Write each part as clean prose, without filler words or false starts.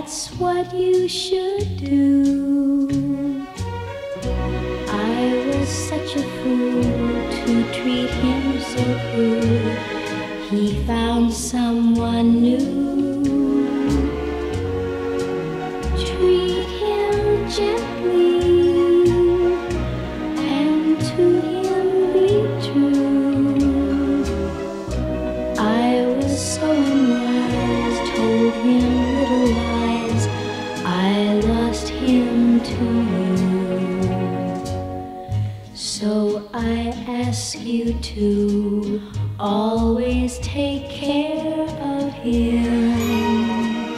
That's what you should do. I was such a fool to treat him so cruel. He found someone new. Treat him gently and to him be true. I was so unwise, told him little lies. I lost him to you. So I ask you to always take care of him.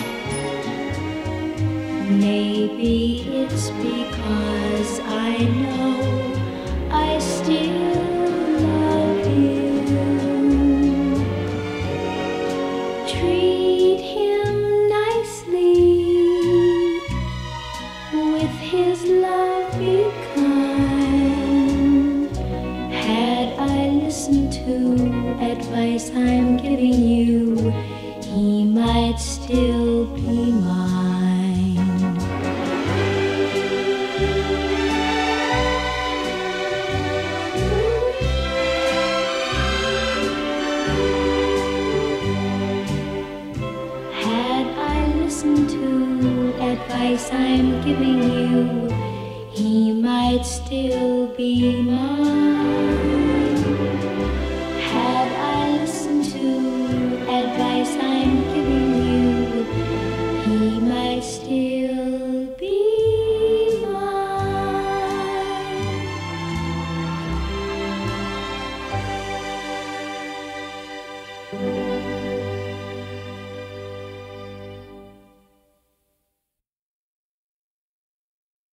Maybe it's because I know I still love him. Treat him nicely, with his love be kind. Had I listened to advice I'm giving you, he might still be mine. Had I listened to advice I'm giving you, he might still be mine.